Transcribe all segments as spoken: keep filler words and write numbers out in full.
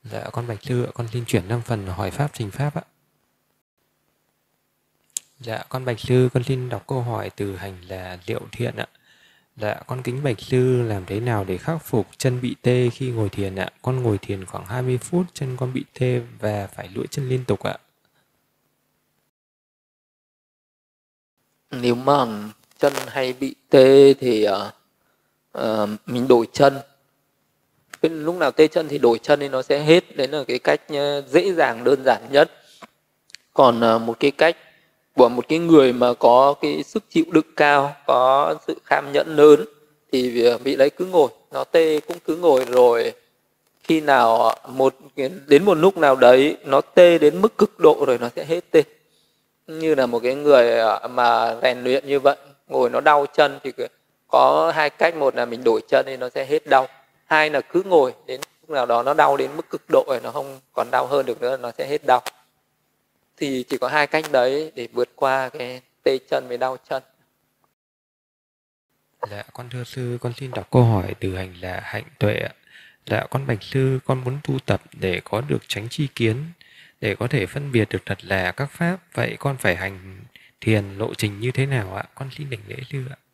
Dạ con bạch sư ạ, con xin chuyển sang phần hỏi pháp trình pháp ạ. Dạ con bạch sư, con xin đọc câu hỏi từ hành là Liệu Thiện ạ. Dạ con kính bạch sư, làm thế nào để khắc phục chân bị tê khi ngồi thiền ạ? Con ngồi thiền khoảng hai mươi phút, chân con bị tê và phải duỗi chân liên tục ạ. Nếu mà chân hay bị tê thì uh, uh, mình đổi chân. Lúc nào tê chân thì đổi chân thì nó sẽ hết. Đấy là cái cách dễ dàng đơn giản nhất. Còn uh, một cái cách của một cái người mà có cái sức chịu đựng cao, có sự kham nhẫn lớn thì vị đấy cứ ngồi, nó tê cũng cứ ngồi, rồi khi nào một đến một lúc nào đấy nó tê đến mức cực độ rồi nó sẽ hết tê. Như là một cái người mà rèn luyện như vậy, ngồi nó đau chân thì có hai cách. Một là mình đổi chân thì nó sẽ hết đau, hai là cứ ngồi đến lúc nào đó nó đau đến mức cực độ rồi nó không còn đau hơn được nữa, nó sẽ hết đau. Thì chỉ có hai cách đấy để vượt qua cái tê chân với đau chân. Dạ con thưa sư, con xin đọc câu hỏi từ hành là Hạnh Tuệ ạ. Dạ con bạch sư, con muốn tu tập để có được chánh tri kiến, để có thể phân biệt được thật là các pháp. Vậy con phải hành thiền lộ trình như thế nào ạ? Con xin đảnh lễ sư ạ.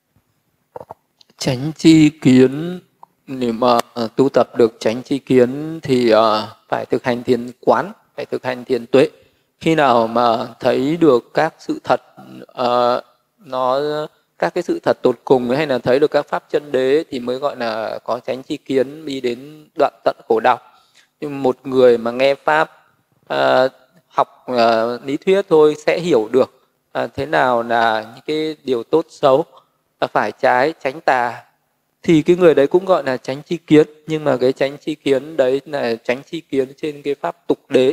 Chánh tri kiến, nếu mà tu tập được chánh tri kiến thì uh, phải thực hành thiền quán, phải thực hành thiền tuệ. Khi nào mà thấy được các sự thật, uh, nó các cái sự thật tột cùng, hay là thấy được các pháp chân đế thì mới gọi là có chánh tri kiến, đi đến đoạn tận khổ đau. Nhưng một người mà nghe pháp, uh, học uh, lý thuyết thôi sẽ hiểu được uh, thế nào là những cái điều tốt xấu, phải trái, chánh tà, thì cái người đấy cũng gọi là chánh tri kiến. Nhưng mà cái chánh tri kiến đấy là chánh tri kiến trên cái pháp tục đế.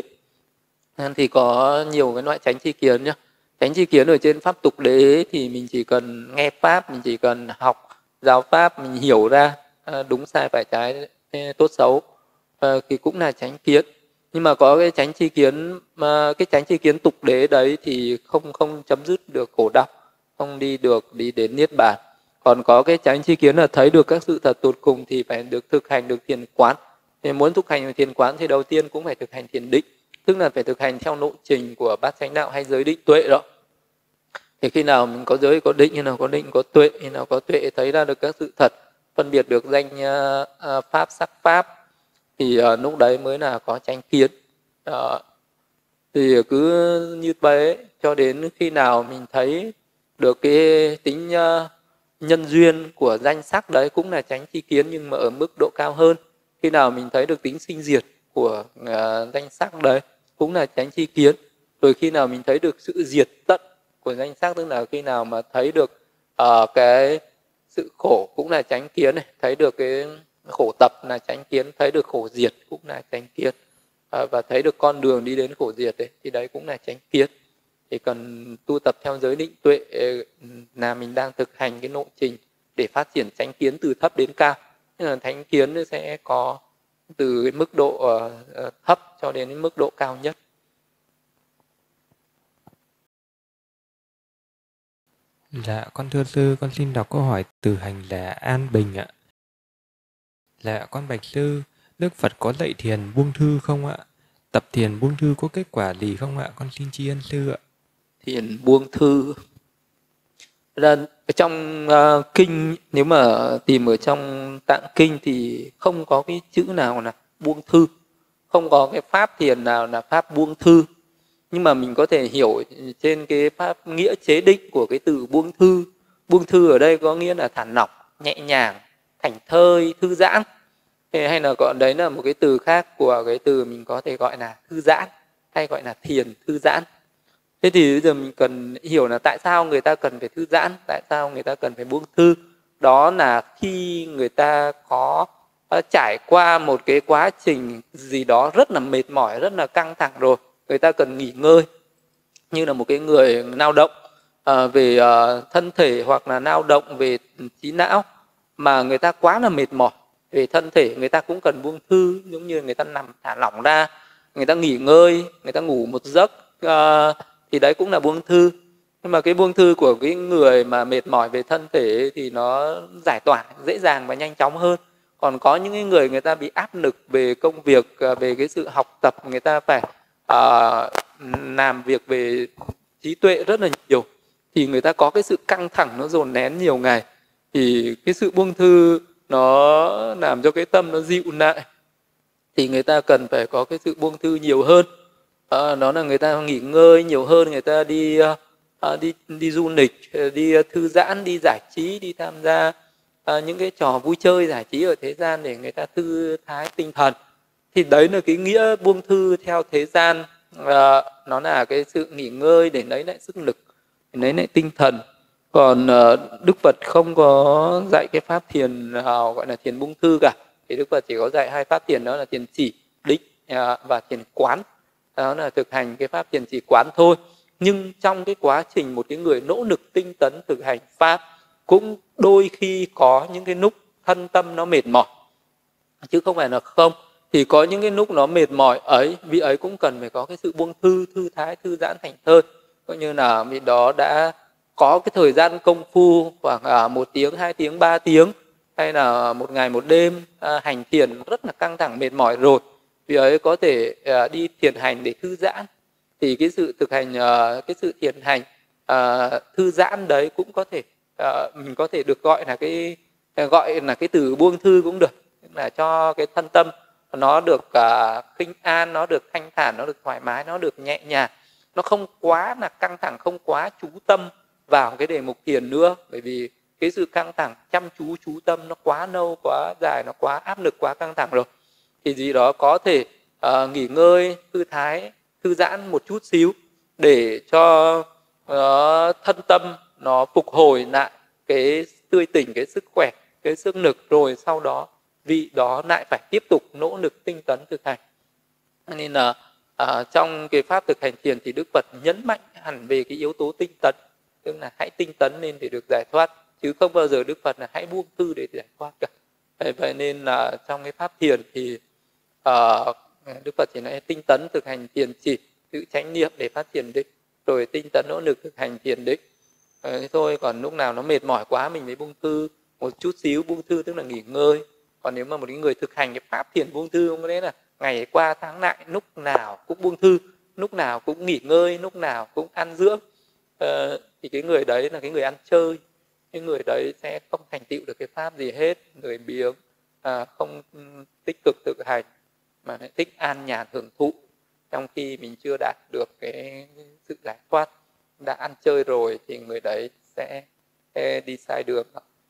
Thì có nhiều cái loại chánh tri kiến nhá. Chánh tri kiến ở trên pháp tục đế thì mình chỉ cần nghe pháp, mình chỉ cần học giáo pháp, mình hiểu ra đúng sai phải trái, tốt xấu thì cũng là chánh kiến. Nhưng mà có cái chánh tri kiến, mà cái chánh tri kiến tục đế đấy thì không không chấm dứt được khổ đau, không đi được đi đến niết bàn. Còn có cái chánh tri kiến là thấy được các sự thật tột cùng thì phải được thực hành được thiền quán. Thì muốn thực hành thiền quán thì đầu tiên cũng phải thực hành thiền định, tức là phải thực hành theo lộ trình của bát chánh đạo hay giới định tuệ đó. Thì khi nào mình có giới có định, khi nào có định có tuệ, khi nào có tuệ thấy ra được các sự thật, phân biệt được danh uh, pháp sắc pháp, thì uh, lúc đấy mới là có chánh kiến. Uh, thì cứ như thế cho đến khi nào mình thấy được cái tính uh, nhân duyên của danh sắc đấy cũng là chánh tri kiến, nhưng mà ở mức độ cao hơn. Khi nào mình thấy được tính sinh diệt của uh, danh sắc đấy cũng là chánh tri kiến. Rồi khi nào mình thấy được sự diệt tận của danh sắc, tức là khi nào mà thấy được uh, cái sự khổ cũng là chánh kiến này, thấy được cái khổ tập là chánh kiến, thấy được khổ diệt cũng là chánh kiến, uh, và thấy được con đường đi đến khổ diệt đấy, thì đấy cũng là chánh kiến. Thì cần tu tập theo giới định tuệ là mình đang thực hành cái lộ trình để phát triển chánh kiến từ thấp đến cao. Nhưng mà chánh kiến sẽ có từ cái mức độ uh, thấp cho đến cái mức độ cao nhất. Dạ con thưa sư, con xin đọc câu hỏi từ hành là An Bình ạ. Dạ con bạch sư, Đức Phật có dạy thiền buông thư không ạ? Tập thiền buông thư có kết quả gì không ạ? Con xin tri ân sư ạ. Thiền buông thư là trong uh, kinh, nếu mà tìm ở trong tạng kinh thì không có cái chữ nào là buông thư, không có cái pháp thiền nào là pháp buông thư. Nhưng mà mình có thể hiểu trên cái pháp nghĩa chế định của cái từ buông thư. Buông thư ở đây có nghĩa là thả lỏng, nhẹ nhàng, thảnh thơi, thư giãn. Hay là gọi đấy là một cái từ khác của cái từ mình có thể gọi là thư giãn, hay gọi là thiền thư giãn. Thế thì bây giờ mình cần hiểu là tại sao người ta cần phải thư giãn, tại sao người ta cần phải buông thư. Đó là khi người ta có trải qua một cái quá trình gì đó rất là mệt mỏi, rất là căng thẳng rồi, người ta cần nghỉ ngơi. Như là một cái người lao động uh, về uh, thân thể, hoặc là lao động về trí não, mà người ta quá là mệt mỏi về thân thể, người ta cũng cần buông thư, giống như người ta nằm thả lỏng ra, người ta nghỉ ngơi, người ta ngủ một giấc, uh, thì đấy cũng là buông thư. Nhưng mà cái buông thư của cái người mà mệt mỏi về thân thể thì nó giải tỏa dễ dàng và nhanh chóng hơn. Còn có những cái người người ta bị áp lực về công việc, về cái sự học tập, người ta phải uh, làm việc về trí tuệ rất là nhiều, thì người ta có cái sự căng thẳng nó dồn nén nhiều ngày, thì cái sự buông thư nó làm cho cái tâm nó dịu lại, thì người ta cần phải có cái sự buông thư nhiều hơn. À, đó là người ta nghỉ ngơi nhiều hơn, người ta đi uh, đi đi du lịch, đi uh, thư giãn, đi giải trí, đi tham gia uh, những cái trò vui chơi giải trí ở thế gian để người ta thư thái tinh thần. Thì đấy là cái nghĩa buông thư theo thế gian. Uh, nó là cái sự nghỉ ngơi để lấy lại sức lực, để lấy lại tinh thần. Còn uh, Đức Phật không có dạy cái pháp thiền uh, gọi là thiền buông thư cả. Thì Đức Phật chỉ có dạy hai pháp thiền, đó là thiền chỉ, định uh, và thiền quán. Đó là thực hành cái pháp thiền chỉ quán thôi. Nhưng trong cái quá trình một cái người nỗ lực tinh tấn thực hành pháp, cũng đôi khi có những cái lúc thân tâm nó mệt mỏi, chứ không phải là không. Thì có những cái lúc nó mệt mỏi ấy, vị ấy cũng cần phải có cái sự buông thư, thư thái, thư giãn thành thơi. Coi như là vị đó đã có cái thời gian công phu khoảng một tiếng, hai tiếng, ba tiếng, hay là một ngày một đêm à, hành thiền rất là căng thẳng mệt mỏi rồi, vì ấy có thể à, đi thiền hành để thư giãn. Thì cái sự thực hành à, cái sự thiền hành à, thư giãn đấy cũng có thể à, mình có thể được gọi là cái gọi là cái từ buông thư cũng được, là cho cái thân tâm nó được uh, khinh an, nó được thanh thản, nó được thoải mái, nó được nhẹ nhàng, nó không quá là căng thẳng, không quá chú tâm vào cái đề mục thiền nữa. Bởi vì cái sự căng thẳng, chăm chú, chú tâm nó quá lâu, quá dài, nó quá áp lực, quá căng thẳng rồi. Thì gì đó có thể uh, nghỉ ngơi, thư thái, thư giãn một chút xíu để cho uh, thân tâm nó phục hồi lại cái tươi tỉnh, cái sức khỏe, cái sức lực, rồi sau đó vị đó lại phải tiếp tục nỗ lực tinh tấn thực hành. Nên là à, trong cái pháp thực hành thiền thì Đức Phật nhấn mạnh hẳn về cái yếu tố tinh tấn, tức là hãy tinh tấn lên để được giải thoát, chứ không bao giờ Đức Phật là hãy buông thư để giải thoát cả. Vậy nên là trong cái pháp thiền thì à, Đức Phật chỉ nói tinh tấn thực hành thiền chỉ, tự chánh niệm để phát triển định, rồi tinh tấn nỗ lực thực hành thiền định. À, thế thôi. Còn lúc nào nó mệt mỏi quá mình mới buông thư một chút xíu. Buông thư tức là nghỉ ngơi. Còn nếu mà một người thực hành cái pháp thiền buông thư, không có đấy là ngày qua tháng lại lúc nào cũng buông thư, lúc nào cũng nghỉ ngơi, lúc nào cũng ăn dưỡng, ờ, thì cái người đấy là cái người ăn chơi. Cái người đấy sẽ không thành tựu được cái pháp gì hết, người biếng, à, không tích cực thực hành mà lại thích an nhàn hưởng thụ, trong khi mình chưa đạt được cái sự giải thoát. Đã ăn chơi rồi thì người đấy sẽ, sẽ đi sai đường.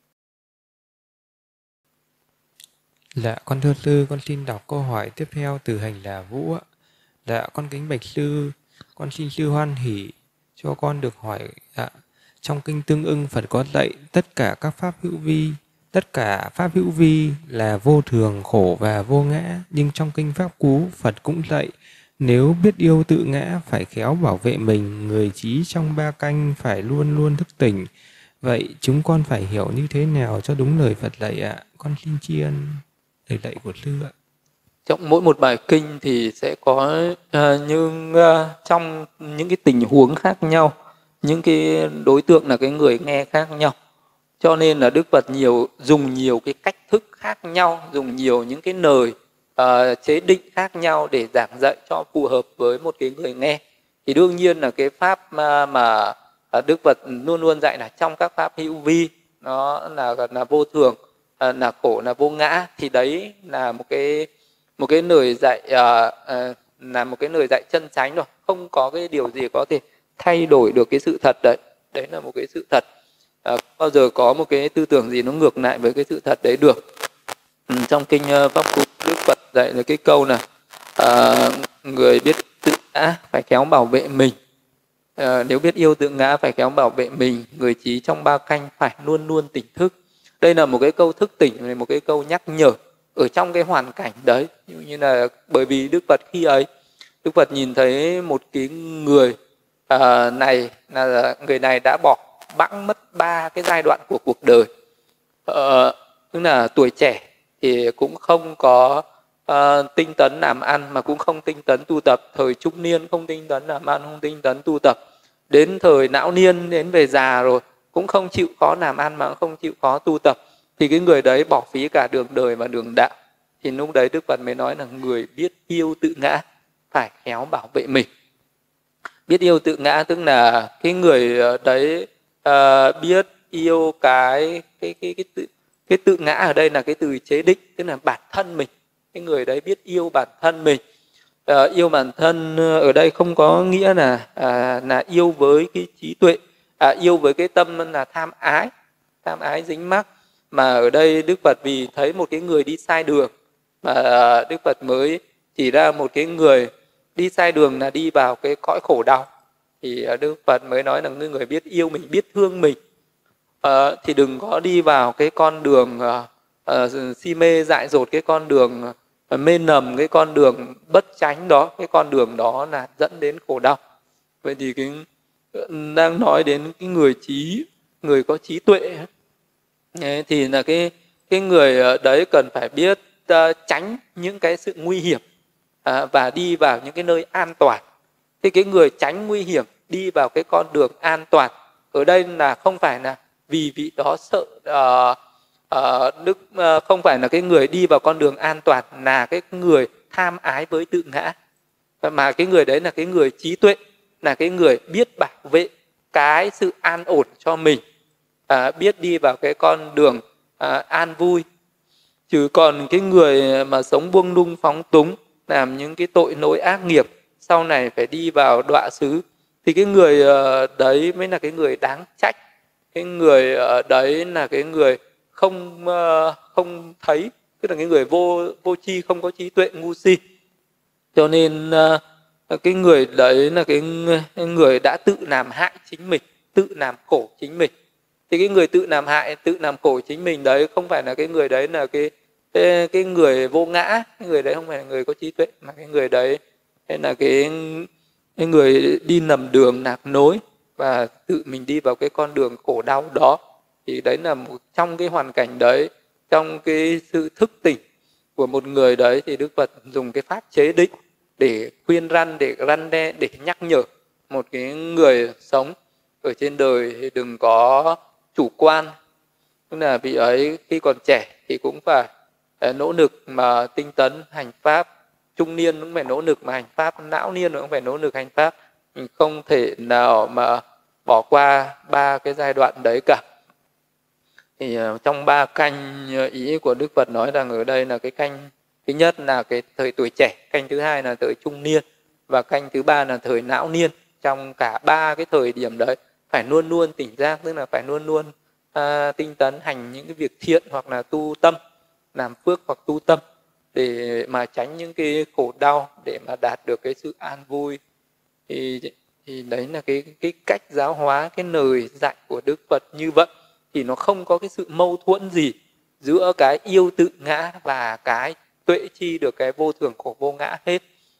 Dạ, con thưa sư, con xin đọc câu hỏi tiếp theo từ hành là Vũ ạ. Dạ, con kính bạch sư, con xin sư hoan hỷ cho con được hỏi ạ. Trong kinh Tương Ưng, Phật có dạy tất cả các pháp hữu vi, tất cả pháp hữu vi là vô thường, khổ và vô ngã. Nhưng trong kinh Pháp Cú, Phật cũng dạy nếu biết yêu tự ngã phải khéo bảo vệ mình, người trí trong ba canh phải luôn luôn thức tỉnh. Vậy chúng con phải hiểu như thế nào cho đúng lời Phật dạy ạ? Con xin tri ân lời dạy của sư ạ. Trong mỗi một bài kinh thì sẽ có uh, nhưng uh, trong những cái tình huống khác nhau, những cái đối tượng là cái người nghe khác nhau, cho nên là Đức Phật nhiều dùng nhiều cái cách thức khác nhau, dùng nhiều những cái lời uh, chế định khác nhau để giảng dạy cho phù hợp với một cái người nghe. Thì đương nhiên là cái pháp mà, mà Đức Phật luôn luôn dạy là trong các pháp hữu vi nó là là vô thường, là khổ, là vô ngã, thì đấy là một cái một cái lời dạy uh, uh, là một cái lời dạy chân chánh rồi, không có cái điều gì có thể thay đổi được cái sự thật đấy. Đấy là một cái sự thật. Uh, bao giờ có một cái tư tưởng gì nó ngược lại với cái sự thật đấy được. Ừ, trong kinh uh, Pháp Cú, Đức Phật dạy là cái câu là uh, người biết tự ngã phải khéo bảo vệ mình. Uh, nếu biết yêu tự ngã phải khéo bảo vệ mình, người trí trong ba canh phải luôn luôn tỉnh thức. Đây là một cái câu thức tỉnh, một cái câu nhắc nhở ở trong cái hoàn cảnh đấy. Như là bởi vì Đức Phật khi ấy, Đức Phật nhìn thấy một cái người uh, này là người này đã bỏ bẵng mất ba cái giai đoạn của cuộc đời. Uh, tức là tuổi trẻ thì cũng không có uh, tinh tấn làm ăn, mà cũng không tinh tấn tu tập. Thời trung niên không tinh tấn làm ăn, không tinh tấn tu tập. Đến thời lão niên, đến về già rồi cũng không chịu khó làm ăn mà không chịu khó tu tập. thì cái người đấy bỏ phí cả đường đời và đường đạo. Thì lúc đấy Đức Phật mới nói là người biết yêu tự ngã phải khéo bảo vệ mình. Biết yêu tự ngã tức là cái người đấy uh, biết yêu cái cái cái cái tự cái tự ngã ở đây là cái từ chế định, tức là bản thân mình. Cái người đấy biết yêu bản thân mình. Uh, yêu bản thân ở đây không có nghĩa là uh, là yêu với cái trí tuệ, à, yêu với cái tâm là tham ái, tham ái dính mắc. Mà ở đây Đức Phật vì thấy một cái người đi sai đường mà uh, Đức Phật mới chỉ ra một cái người đi sai đường là đi vào cái cõi khổ đau. Thì uh, Đức Phật mới nói là người, người biết yêu mình, biết thương mình, uh, thì đừng có đi vào cái con đường uh, uh, si mê dại dột, cái con đường uh, mê nầm, cái con đường bất chánh đó. Cái con đường đó là dẫn đến khổ đau. Vậy thì cái đang nói đến cái người trí, người có trí tuệ ấy, thì là cái cái người đấy cần phải biết uh, tránh những cái sự nguy hiểm uh, và đi vào những cái nơi an toàn. Thì cái người tránh nguy hiểm đi vào cái con đường an toàn ở đây là không phải là vì vị đó sợ uh, uh, đức uh, không phải là cái người đi vào con đường an toàn là cái người tham ái với tự ngã, mà cái người đấy là cái người trí tuệ, là cái người biết bảo vệ cái sự an ổn cho mình, à, biết đi vào cái con đường à, an vui. Chứ còn cái người mà sống buông lung phóng túng, làm những cái tội lỗi ác nghiệp, sau này phải đi vào đọa xứ, thì cái người đấy mới là cái người đáng trách. Cái người đấy là cái người không không thấy, tức là cái người vô vô tri, không có trí tuệ, ngu si. Cho nên cái người đấy là cái người đã tự làm hại chính mình, tự làm khổ chính mình. Thì cái người tự làm hại, tự làm khổ chính mình đấy không phải là cái người đấy là cái cái, cái người vô ngã, cái người đấy không phải là người có trí tuệ, mà cái người đấy là cái, cái người đi lầm đường lạc nối và tự mình đi vào cái con đường khổ đau đó. Thì đấy là một trong cái hoàn cảnh đấy, trong cái sự thức tỉnh của một người đấy, thì Đức Phật dùng cái pháp chế định để khuyên răn, để răn đe, để nhắc nhở một cái người sống ở trên đời thì đừng có chủ quan. Tức là vị ấy khi còn trẻ thì cũng phải nỗ lực mà tinh tấn hành pháp, trung niên cũng phải nỗ lực mà hành pháp, lão niên cũng phải nỗ lực hành pháp. Mình không thể nào mà bỏ qua ba cái giai đoạn đấy cả. Thì trong ba canh ý của Đức Phật nói rằng ở đây là cái canh thứ nhất là cái thời tuổi trẻ, canh thứ hai là thời trung niên, và canh thứ ba là thời lão niên. Trong cả ba cái thời điểm đấy phải luôn luôn tỉnh giác, tức là phải luôn luôn à, tinh tấn hành những cái việc thiện hoặc là tu tâm, làm phước hoặc tu tâm để mà tránh những cái khổ đau, để mà đạt được cái sự an vui. Thì, thì đấy là cái, cái cách giáo hóa, cái lời dạy của Đức Phật như vậy. Thì nó không có cái sự mâu thuẫn gì giữa cái yêu tự ngã và cái tuệ chi được cái vô thường khổ vô ngã hết.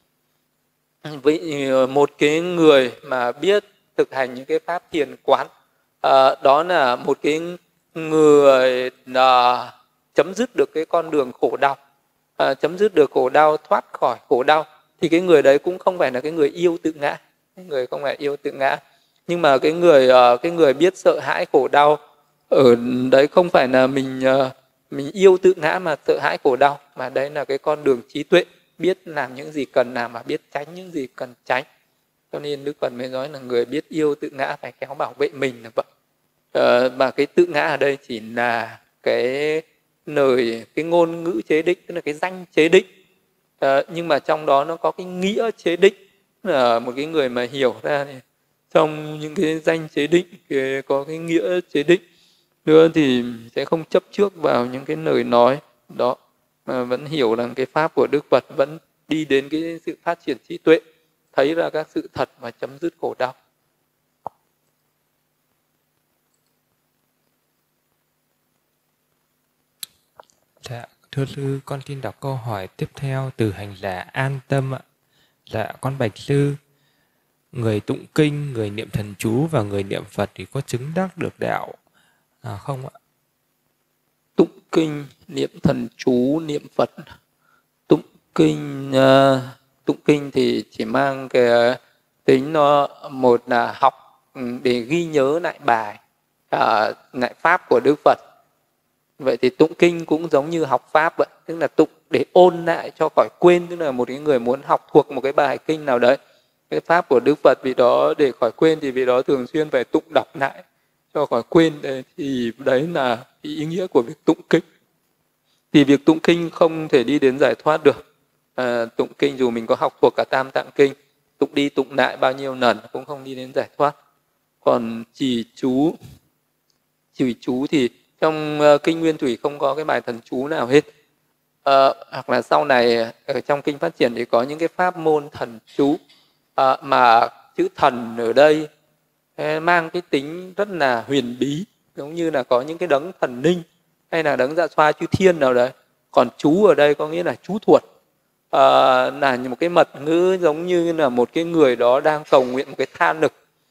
Với một cái người mà biết thực hành những cái pháp thiền quán, à, đó là một cái người à, chấm dứt được cái con đường khổ đau, à, chấm dứt được khổ đau, thoát khỏi khổ đau. Thì cái người đấy cũng không phải là cái người yêu tự ngã, cái người không phải yêu tự ngã. Nhưng mà cái người à, cái người biết sợ hãi khổ đau ở đấy không phải là mình à, mình yêu tự ngã mà sợ hãi khổ đau, mà đấy là cái con đường trí tuệ, biết làm những gì cần làm và biết tránh những gì cần tránh. Cho nên Đức Phật mới nói là người biết yêu tự ngã phải khéo bảo vệ mình là vậy. Ờ, và cái tự ngã ở đây chỉ là cái lời, cái ngôn ngữ chế định, tức là cái danh chế định. Ờ, nhưng mà trong đó nó có cái nghĩa chế định. Là một cái người mà hiểu ra thì trong những cái danh chế định cái, có cái nghĩa chế định nữa thì sẽ không chấp trước vào những cái lời nói đó, mà vẫn hiểu rằng cái pháp của Đức Phật vẫn đi đến cái sự phát triển trí tuệ, thấy ra các sự thật và chấm dứt khổ đau. Dạ, thưa sư, con xin đọc câu hỏi tiếp theo từ hành là An Tâm ạ. Dạ, con bạch sư, người tụng kinh, người niệm thần chú và người niệm Phật thì có chứng đắc được đạo à, không ạ? Tụng kinh, niệm thần chú, niệm Phật. Tụng kinh, uh, tụng kinh thì chỉ mang cái tính nó một là học để ghi nhớ lại bài, uh, lại pháp của Đức Phật. Vậy thì tụng kinh cũng giống như học pháp vậy, tức là tụng để ôn lại cho khỏi quên. Tức là một cái người muốn học thuộc một cái bài kinh nào đấy, cái pháp của Đức Phật vì đó để khỏi quên thì vì đó thường xuyên phải tụng đọc lại cho khỏi quên. Đấy, thì đấy là ý nghĩa của việc tụng kinh. Thì việc tụng kinh không thể đi đến giải thoát được. À, tụng kinh dù mình có học thuộc cả Tam Tạng Kinh, tụng đi tụng lại bao nhiêu lần cũng không đi đến giải thoát. Còn trì chú, trì chú thì trong uh, kinh Nguyên Thủy không có cái bài thần chú nào hết. Uh, hoặc là sau này ở trong kinh Phát Triển thì có những cái pháp môn thần chú, uh, mà chữ thần ở đây uh, mang cái tính rất là huyền bí, giống như là có những cái đấng thần linh hay là đấng Dạ Xoa Chư Thiên nào đấy. Còn chú ở đây có nghĩa là chú thuật, uh, là một cái mật ngữ giống như là một cái người đó đang cầu nguyện một cái tha nực,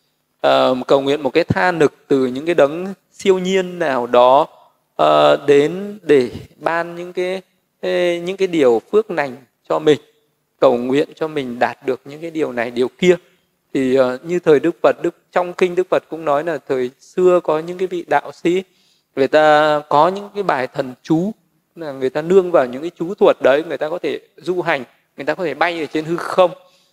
uh, cầu nguyện một cái tha nực từ những cái đấng siêu nhiên nào đó uh, đến để ban những cái những cái điều phước lành cho mình, cầu nguyện cho mình đạt được những cái điều này điều kia. Thì uh, như thời Đức Phật, Đức trong kinh Đức Phật cũng nói là thời xưa có những cái vị đạo sĩ, người ta có những cái bài thần chú, là người ta nương vào những cái chú thuật đấy, người ta có thể du hành, người ta có thể bay ở trên hư không,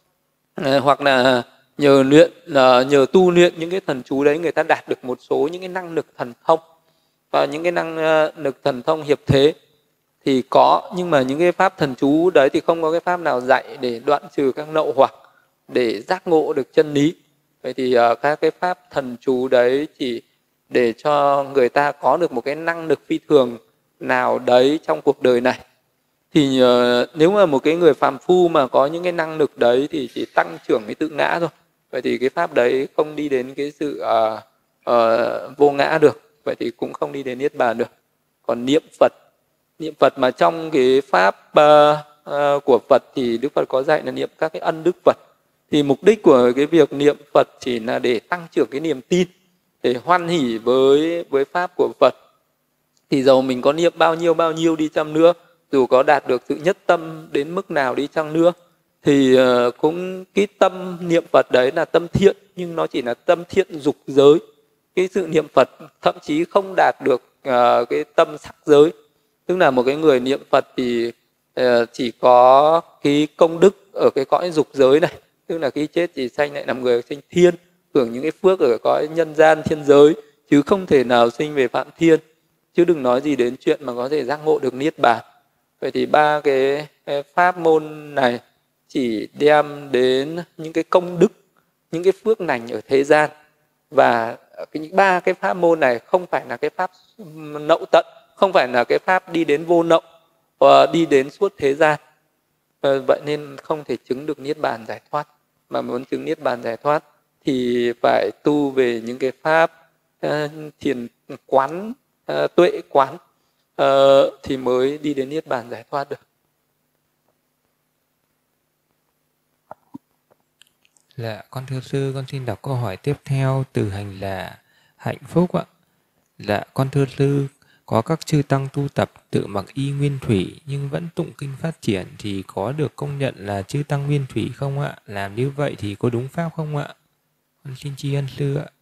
uh, hoặc là nhờ luyện uh, nhờ tu luyện những cái thần chú đấy, người ta đạt được một số những cái năng lực thần thông, và những cái năng uh, lực thần thông hiệp thế thì có. Nhưng mà những cái pháp thần chú đấy thì không có cái pháp nào dạy để đoạn trừ các nậu hoặc, để giác ngộ được chân lý. Vậy thì uh, các cái pháp thần chú đấy chỉ để cho người ta có được một cái năng lực phi thường nào đấy trong cuộc đời này. Thì uh, nếu mà một cái người phàm phu mà có những cái năng lực đấy thì chỉ tăng trưởng cái tự ngã thôi. Vậy thì cái pháp đấy không đi đến cái sự uh, uh, vô ngã được. Vậy thì cũng không đi đến niết bàn được. Còn niệm Phật, niệm Phật mà trong cái pháp uh, uh, của Phật thì Đức Phật có dạy là niệm các cái ân đức Phật. Thì mục đích của cái việc niệm Phật chỉ là để tăng trưởng cái niềm tin, để hoan hỉ với với pháp của Phật. Thì dầu mình có niệm bao nhiêu bao nhiêu đi chăng nữa, dù có đạt được sự nhất tâm đến mức nào đi chăng nữa, thì uh, cũng cái tâm niệm Phật đấy là tâm thiện, nhưng nó chỉ là tâm thiện dục giới. Cái sự niệm Phật thậm chí không đạt được uh, cái tâm sắc giới. Tức là một cái người niệm Phật thì uh, chỉ có cái công đức ở cái cõi dục giới này, tức là khi chết chỉ sanh lại làm người sinh thiên, hưởng những cái phước ở cõi nhân gian thiên giới, chứ không thể nào sinh về phạm thiên, chứ đừng nói gì đến chuyện mà có thể giác ngộ được niết bàn. Vậy thì ba cái pháp môn này chỉ đem đến những cái công đức, những cái phước lành ở thế gian. Và cái những ba cái pháp môn này không phải là cái pháp nậu tận, không phải là cái pháp đi đến vô nậu, đi đến suốt thế gian. Vậy nên không thể chứng được niết bàn giải thoát. Mà muốn chứng niết bàn giải thoát thì phải tu về những cái pháp uh, thiền quán, uh, tuệ quán, uh, thì mới đi đến niết bàn giải thoát được. Dạ, con thưa sư, con xin đọc câu hỏi tiếp theo từ hành là Hạnh Phúc ạ. Dạ, con thưa sư, có các chư tăng tu tập tự mặc y nguyên thủy nhưng vẫn tụng kinh Phát Triển thì có được công nhận là chư tăng nguyên thủy không ạ? Làm như vậy thì có đúng pháp không ạ? Con xin tri ân sư ạ.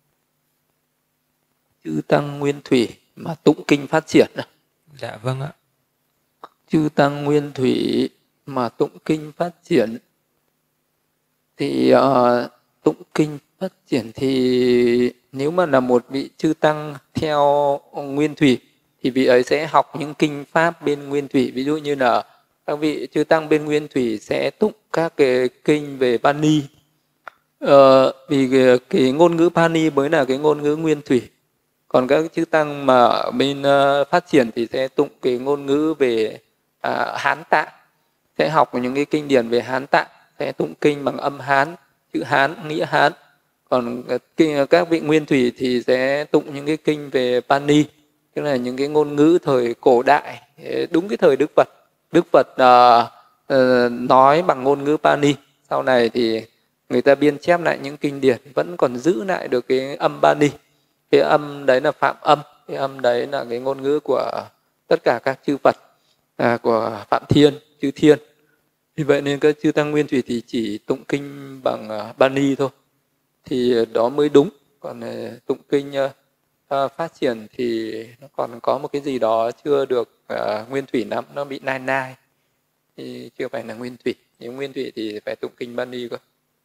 Chư tăng nguyên thủy mà tụng kinh Phát Triển à? Dạ vâng ạ. Chư tăng nguyên thủy mà tụng kinh Phát Triển thì uh, tụng kinh Phát Triển thì nếu mà là một vị chư tăng theo nguyên thủy thì vị ấy sẽ học những kinh pháp bên nguyên thủy. Ví dụ như là các vị chư tăng bên nguyên thủy sẽ tụng các cái kinh về Pali, uh, vì cái, cái ngôn ngữ Pali mới là cái ngôn ngữ nguyên thủy. Còn các chư tăng mà ở bên uh, Phát Triển thì sẽ tụng cái ngôn ngữ về uh, Hán Tạng, sẽ học những cái kinh điển về Hán Tạng, sẽ tụng kinh bằng âm Hán, chữ Hán, nghĩa Hán. Còn các vị nguyên thủy thì sẽ tụng những cái kinh về Pali, tức là những cái ngôn ngữ thời cổ đại, đúng cái thời Đức Phật. Đức Phật uh, uh, nói bằng ngôn ngữ Pali. Sau này thì người ta biên chép lại những kinh điển vẫn còn giữ lại được cái âm Pali. Cái âm đấy là phạm âm, cái âm đấy là cái ngôn ngữ của tất cả các chư Phật, à, của Phạm Thiên, chư Thiên. Vì vậy nên các chư tăng nguyên thủy thì chỉ tụng kinh bằng uh, Pali thôi, thì đó mới đúng. Còn uh, tụng kinh uh, uh, phát triển thì nó còn có một cái gì đó chưa được uh, nguyên thủy lắm, nó bị nai nai thì chưa phải là nguyên thủy. Nếu nguyên thủy thì phải tụng kinh Bani cơ.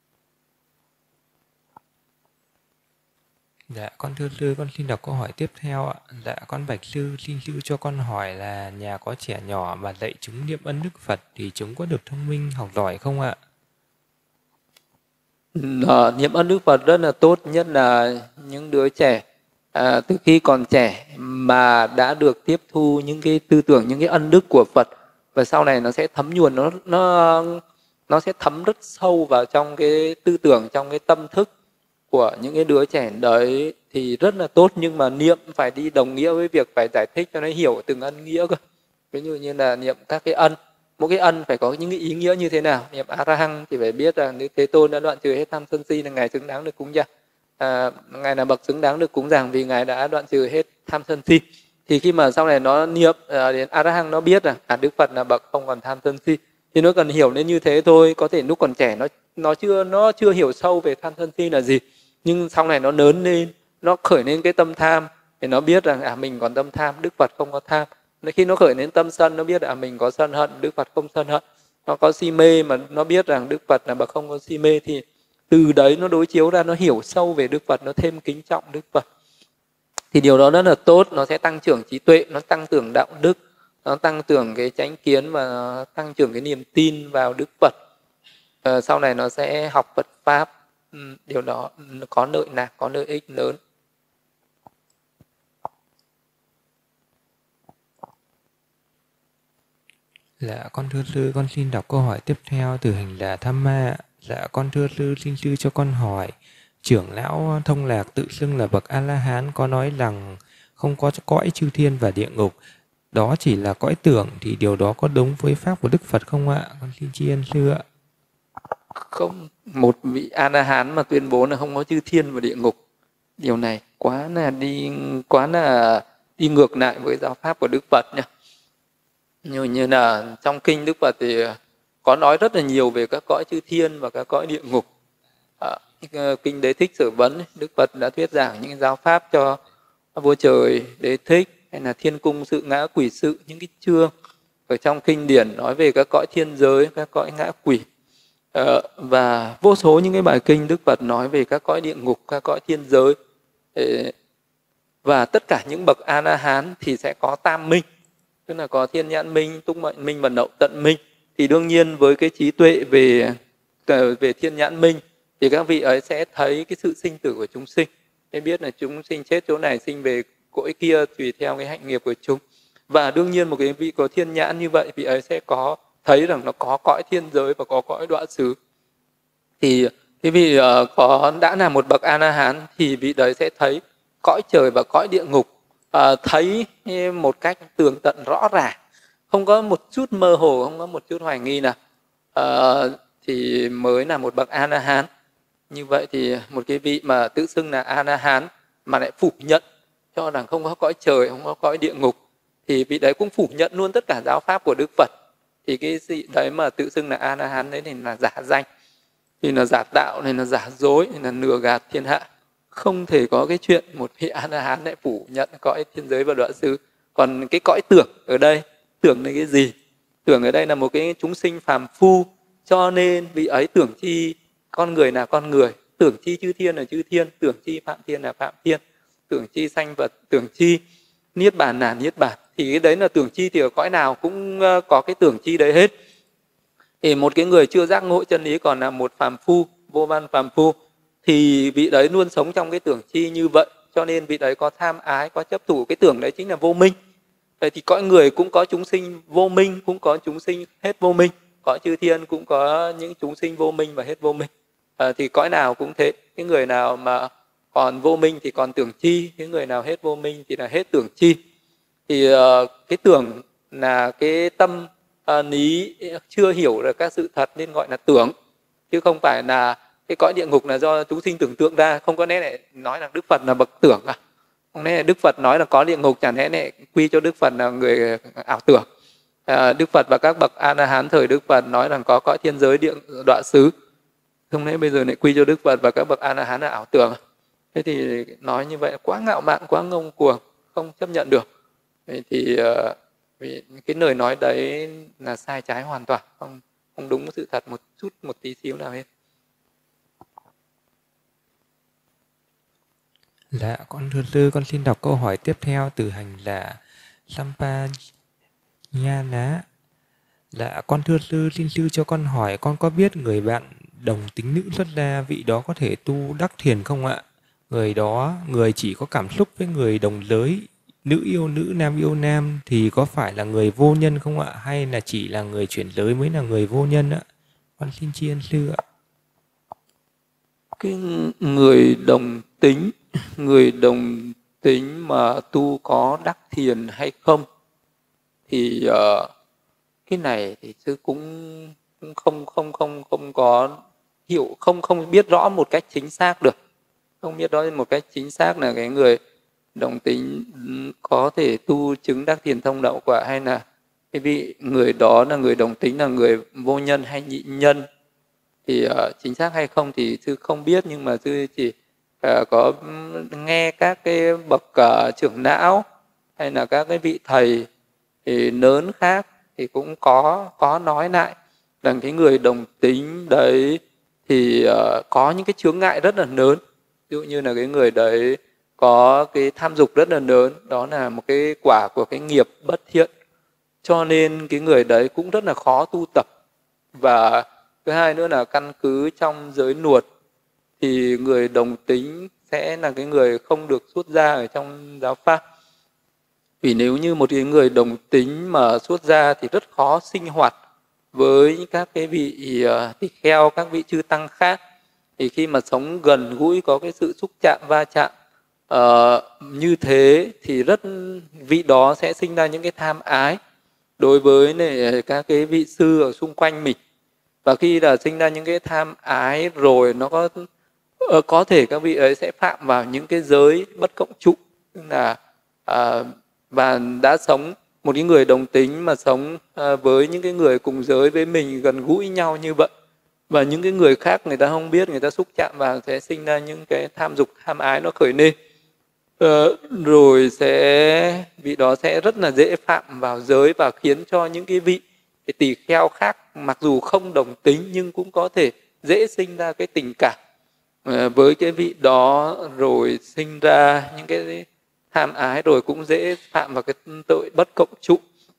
Dạ, con thưa sư, con xin đọc câu hỏi tiếp theo ạ. Dạ, con bạch sư, xin sư cho con hỏi là nhà có trẻ nhỏ mà dạy chúng niệm ân đức Phật thì chúng có được thông minh, học giỏi không ạ? À, niệm ân đức Phật rất là tốt, nhất là những đứa trẻ à, từ khi còn trẻ mà đã được tiếp thu những cái tư tưởng, những cái ân đức của Phật, và sau này nó sẽ thấm nhuần, nó nó nó sẽ thấm rất sâu vào trong cái tư tưởng, trong cái tâm thức của những cái đứa trẻ đấy thì rất là tốt. Nhưng mà niệm phải đi đồng nghĩa với việc phải giải thích cho nó hiểu từng ân nghĩa cơ. Ví dụ như là niệm các cái ân, mỗi cái ân phải có những cái ý nghĩa như thế nào. Niệm A La Hăng thì phải biết rằng Đức Thế Tôn đã đoạn trừ hết tham sân si là ngài xứng đáng được cúng dường, à, ngài là bậc xứng đáng được cúng dường vì ngài đã đoạn trừ hết tham sân si. Thì khi mà sau này nó niệm à, đến A La Hăng, nó biết rằng à, Đức Phật là bậc không còn tham sân si, thì nó cần hiểu đến như thế thôi. Có thể lúc còn trẻ nó nó chưa nó chưa hiểu sâu về tham sân si là gì, nhưng sau này nó lớn lên, nó khởi lên cái tâm tham thì nó biết rằng à mình còn tâm tham, Đức Phật không có tham. Khi nó khởi đến tâm sân, nó biết là à, mình có sân hận, Đức Phật không sân hận. Nó có si mê mà nó biết rằng Đức Phật là bậc không có si mê, thì từ đấy nó đối chiếu ra, nó hiểu sâu về Đức Phật, nó thêm kính trọng Đức Phật. Thì điều đó rất là tốt, nó sẽ tăng trưởng trí tuệ, nó tăng trưởng đạo đức, nó tăng trưởng cái chánh kiến và nó tăng trưởng cái niềm tin vào Đức Phật. À, sau này nó sẽ học Phật Pháp. Điều đó có lợi lạc, có lợi ích lớn. Dạ, con thưa sư, con xin đọc câu hỏi tiếp theo từ hành là Tham Ma. Dạ, con thưa sư, xin sư cho con hỏi, trưởng lão Thông Lạc tự xưng là bậc A-la-hán có nói rằng không có cõi chư thiên và địa ngục, đó chỉ là cõi tưởng, thì điều đó có đúng với pháp của Đức Phật không ạ? Con xin tri ân sư ạ. Không, một vị A-la-hán mà tuyên bố là không có chư thiên và địa ngục, điều này quá là đi quá là đi ngược lại với giáo pháp của Đức Phật nha. Như, như là trong kinh Đức Phật thì có nói rất là nhiều về các cõi chư thiên và các cõi địa ngục. À, kinh Đế Thích Sở Vấn, Đức Phật đã thuyết giảng những giáo pháp cho vua trời Đế Thích, hay là thiên cung sự, ngã quỷ sự, những cái chương ở trong kinh điển nói về các cõi thiên giới, các cõi ngã quỷ. À, và vô số những cái bài kinh Đức Phật nói về các cõi địa ngục, các cõi thiên giới. Và tất cả những bậc A-la-hán thì sẽ có tam minh, tức là có thiên nhãn minh, túc mệnh minh và nậu tận minh. Thì đương nhiên với cái trí tuệ về về thiên nhãn minh thì các vị ấy sẽ thấy cái sự sinh tử của chúng sinh, để biết là chúng sinh chết chỗ này, sinh về cõi kia tùy theo cái hạnh nghiệp của chúng. Và đương nhiên một cái vị có thiên nhãn như vậy, vị ấy sẽ có thấy rằng nó có cõi thiên giới và có cõi đọa xứ. Thì cái vị uh, có đã là một bậc A-la-hán thì vị đấy sẽ thấy cõi trời và cõi địa ngục, uh, thấy một cách tường tận rõ ràng, không có một chút mơ hồ, không có một chút hoài nghi nào, uh, thì mới là một bậc A-la-hán. Như vậy thì một cái vị mà tự xưng là A-la-hán mà lại phủ nhận cho rằng không có cõi trời, không có cõi địa ngục, thì vị đấy cũng phủ nhận luôn tất cả giáo pháp của Đức Phật. Thì cái vị đấy mà tự xưng là A-la-hán đấy thì là giả danh, thì là giả tạo, này là giả dối, này là lừa gạt thiên hạ. Không thể có cái chuyện một vị A-la-hán lại phủ nhận cõi thiên giới và đọa xứ. Còn cái cõi tưởng ở đây, tưởng là cái gì? Tưởng ở đây là một cái chúng sinh phàm phu, cho nên vị ấy tưởng chi con người là con người, tưởng chi chư thiên là chư thiên, tưởng chi phạm thiên là phạm thiên, tưởng chi sanh vật, tưởng chi niết bàn là niết bàn. Thì cái đấy là tưởng chi, thì ở cõi nào cũng có cái tưởng chi đấy hết. Thì một cái người chưa giác ngộ chân lý, còn là một phàm phu, vô văn phàm phu, thì vị đấy luôn sống trong cái tưởng chi như vậy, cho nên vị đấy có tham ái, có chấp thủ. Cái tưởng đấy chính là vô minh. Vậy thì cõi người cũng có chúng sinh vô minh, cũng có chúng sinh hết vô minh. Cõi chư thiên cũng có những chúng sinh vô minh và hết vô minh. À, thì cõi nào cũng thế. Cái người nào mà còn vô minh thì còn tưởng chi, cái người nào hết vô minh thì là hết tưởng chi. Thì uh, cái tưởng là cái tâm uh, lý chưa hiểu được các sự thật nên gọi là tưởng, chứ không phải là cái cõi địa ngục là do chúng sinh tưởng tượng ra. Không có lẽ lại nói là Đức Phật là bậc tưởng à? Không lẽ Đức Phật nói là có địa ngục, chẳng lẽ lại quy cho Đức Phật là người ảo tưởng? À, Đức Phật và các bậc A-la-hán thời Đức Phật nói rằng có cõi thiên giới, địa đọa xứ. Không lẽ bây giờ lại quy cho Đức Phật và các bậc A-la-hán là ảo tưởng? Thế thì nói như vậy quá ngạo mạn, quá ngông cuồng, không chấp nhận được. Vậy thì uh, vì cái lời nói đấy là sai trái hoàn toàn, không không đúng sự thật một chút một tí xíu nào hết. Dạ, con thưa sư, con xin đọc câu hỏi tiếp theo từ hành là Sampanyana. Dạ, con thưa sư, xin sư cho con hỏi, con có biết người bạn đồng tính nữ xuất gia vị đó có thể tu đắc thiền không ạ? Người đó, người chỉ có cảm xúc với người đồng giới, nữ yêu nữ, nam yêu nam thì có phải là người vô nhân không ạ? Hay là chỉ là người chuyển giới mới là người vô nhân ạ? Con xin tri ân sư ạ. Cái người đồng tính, người đồng tính mà tu có đắc thiền hay không thì uh, cái này thì sư cũng cũng không không không không có hiểu, không không biết rõ một cách chính xác được, không biết rõ một cách chính xác là cái người đồng tính có thể tu chứng đắc thiền thông đạo quả, hay là cái vị người đó là người đồng tính là người vô nhân hay nhị nhân thì uh, chính xác hay không thì sư không biết, nhưng mà sư chỉ uh, có nghe các cái bậc uh, trưởng lão hay là các cái vị thầy thì lớn khác thì cũng có có nói lại rằng cái người đồng tính đấy thì uh, có những cái chướng ngại rất là lớn. Ví dụ như là cái người đấy có cái tham dục rất là lớn, đó là một cái quả của cái nghiệp bất thiện, cho nên cái người đấy cũng rất là khó tu tập. Và thứ hai nữa là căn cứ trong giới nuột thì người đồng tính sẽ là cái người không được xuất gia ở trong giáo pháp. Vì nếu như một cái người đồng tính mà xuất gia thì rất khó sinh hoạt với các cái vị uh, tỳ kheo, các vị chư tăng khác. Thì khi mà sống gần gũi, có cái sự xúc chạm, va chạm uh, như thế thì rất vị đó sẽ sinh ra những cái tham ái đối với này, các cái vị sư ở xung quanh mình. Và khi là sinh ra những cái tham ái rồi, nó có uh, có thể các vị ấy sẽ phạm vào những cái giới bất cộng trụ, tức là uh, và đã sống một cái người đồng tính mà sống uh, với những cái người cùng giới với mình, gần gũi nhau như vậy, và những cái người khác người ta không biết, người ta xúc chạm vào sẽ sinh ra những cái tham dục, tham ái nó khởi lên. Uh, rồi sẽ vị đó sẽ rất là dễ phạm vào giới và khiến cho những cái vị cái tỳ kheo khác mặc dù không đồng tính nhưng cũng có thể dễ sinh ra cái tình cảm uh, với cái vị đó, rồi sinh ra những cái tham ái, rồi cũng dễ phạm vào cái tội bất cộng trụ.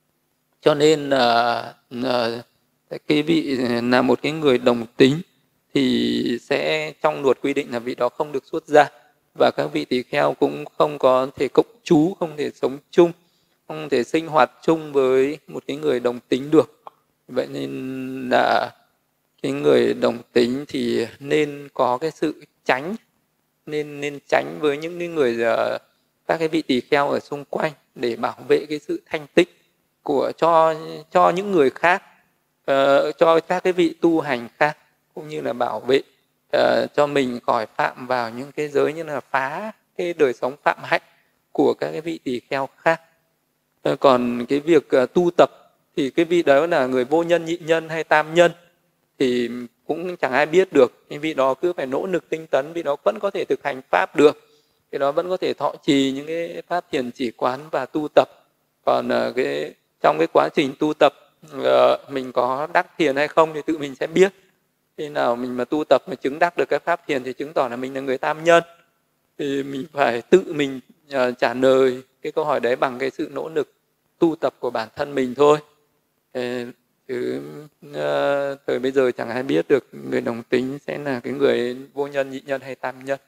Cho nên uh, uh, cái vị là một cái người đồng tính thì sẽ trong luật quy định là vị đó không được xuất gia, và các vị tỳ kheo cũng không có thể cộng trú, không thể sống chung, không thể sinh hoạt chung với một cái người đồng tính được. Vậy nên là cái người đồng tính thì nên có cái sự tránh, nên nên tránh với những cái người uh, các cái vị tỳ kheo ở xung quanh để bảo vệ cái sự thanh tích của cho cho những người khác, uh, cho các cái vị tu hành khác, cũng như là bảo vệ uh, cho mình khỏi phạm vào những cái giới như là phá cái đời sống phạm hạnh của các cái vị tỳ kheo khác. Uh, còn cái việc uh, tu tập thì cái vị đó là người vô nhân, nhị nhân hay tam nhân thì cũng chẳng ai biết được. Cái vị đó cứ phải nỗ lực tinh tấn, vị đó vẫn có thể thực hành pháp được, cái đó vẫn có thể thọ trì những cái pháp thiền chỉ quán và tu tập. Còn uh, cái trong cái quá trình tu tập uh, mình có đắc thiền hay không thì tự mình sẽ biết. Khi nào mình mà tu tập mà chứng đắc được cái pháp thiền thì chứng tỏ là mình là người tam nhân, thì mình phải tự mình uh, trả lời cái câu hỏi đấy bằng cái sự nỗ lực tu tập của bản thân mình thôi. Thì, chứ uh, thời bây giờ chẳng ai biết được người đồng tính sẽ là cái người vô nhân, nhị nhân hay tam nhân.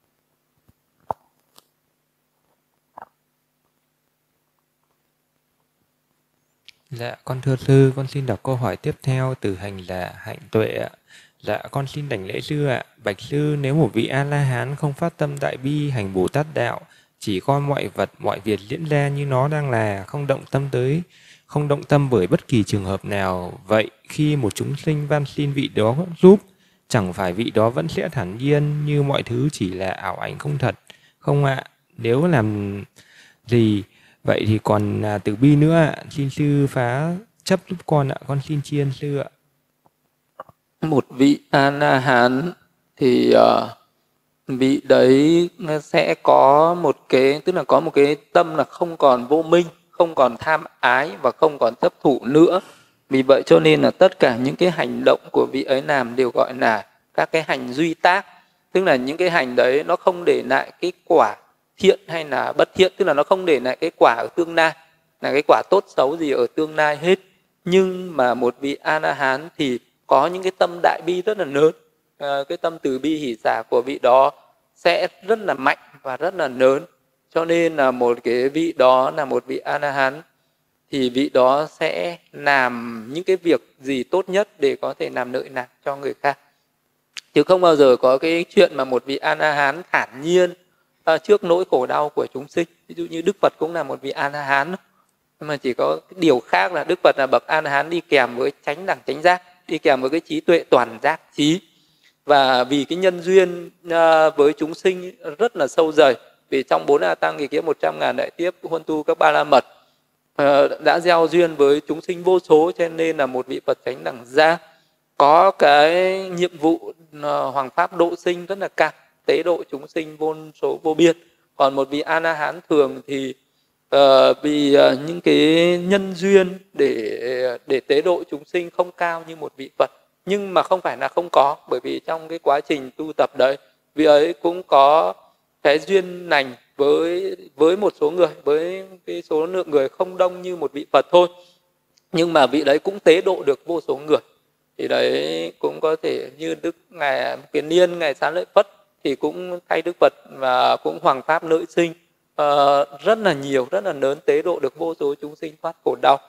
Dạ, con thưa sư, con xin đọc câu hỏi tiếp theo từ hành là Hạnh Tuệ ạ. Dạ, con xin đảnh lễ sư ạ. Bạch sư, nếu một vị A-la-hán không phát tâm đại bi hành Bồ Tát đạo, chỉ coi mọi vật, mọi việc diễn ra như nó đang là, không động tâm tới, không động tâm bởi bất kỳ trường hợp nào. Vậy khi một chúng sinh van xin vị đó giúp, chẳng phải vị đó vẫn sẽ thản nhiên như mọi thứ chỉ là ảo ảnh không thật, không ạ? Nếu làm gì vậy thì còn à, từ bi nữa ạ. Xin sư phá chấp giúp con ạ. Con xin tri ân sư ạ. Một vị A-la-hán thì uh, vị đấy sẽ có một cái, tức là có một cái tâm là không còn vô minh, không còn tham ái và không còn chấp thủ nữa. Vì vậy cho nên là tất cả những cái hành động của vị ấy làm đều gọi là các cái hành duy tác, tức là những cái hành đấy nó không để lại cái quả thiện hay là bất thiện, tức là nó không để lại cái quả ở tương lai, là cái quả tốt xấu gì ở tương lai hết. Nhưng mà một vị A-la-hán thì có những cái tâm đại bi rất là lớn, à, cái tâm từ bi hỷ xả của vị đó sẽ rất là mạnh và rất là lớn. Cho nên là một cái vị đó là một vị A-la-hán thì vị đó sẽ làm những cái việc gì tốt nhất để có thể làm lợi lạc cho người khác. Chứ không bao giờ có cái chuyện mà một vị A-la-hán thản nhiên à, trước nỗi khổ đau của chúng sinh. Ví dụ như Đức Phật cũng là một vị A-la-hán, nhưng mà chỉ có cái điều khác là Đức Phật là bậc A-la-hán đi kèm với chánh đẳng chánh giác, đi kèm với cái trí tuệ toàn giác trí. Và vì cái nhân duyên à, với chúng sinh rất là sâu dày, vì trong bốn A Tăng kỳ kiếp một trăm ngàn đại tiếp huân tu các ba la mật à, đã gieo duyên với chúng sinh vô số, cho nên là một vị Phật chánh đẳng giác có cái nhiệm vụ uh, hoàng pháp độ sinh rất là cao, tế độ chúng sinh vô số vô biên. Còn một vị A-la-hán thường thì uh, vì uh, những cái nhân duyên để để tế độ chúng sinh không cao như một vị Phật, nhưng mà không phải là không có, bởi vì trong cái quá trình tu tập đấy, vị ấy cũng có cái duyên lành với với một số người, với cái số lượng người không đông như một vị Phật thôi, nhưng mà vị đấy cũng tế độ được vô số người. Thì đấy cũng có thể như Đức Ngài Kiền Niên, Ngài Xá Lợi Phất thì cũng thay Đức Phật và cũng hoàng pháp lợi sinh uh, rất là nhiều, rất là lớn, tế độ được vô số chúng sinh thoát khổ đau.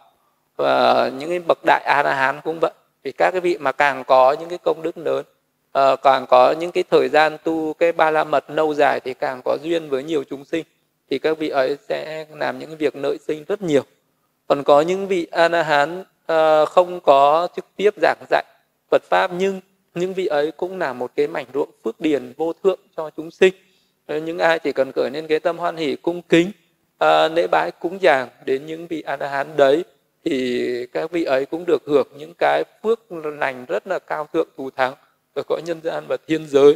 Và những cái bậc đại A-la-hán cũng vậy. Vì các cái vị mà càng có những cái công đức lớn, uh, càng có những cái thời gian tu cái ba la mật lâu dài thì càng có duyên với nhiều chúng sinh, thì các vị ấy sẽ làm những việc lợi sinh rất nhiều. Còn có những vị A-la-hán uh, không có trực tiếp giảng dạy Phật pháp, nhưng những vị ấy cũng là một cái mảnh ruộng phước điền vô thượng cho chúng sinh. Những ai chỉ cần khởi lên cái tâm hoan hỷ cung kính uh, lễ bái cúng dường đến những vị A-la-hán đấy, thì các vị ấy cũng được hưởng những cái phước lành rất là cao thượng thù thắng ở cõi nhân gian và thiên giới.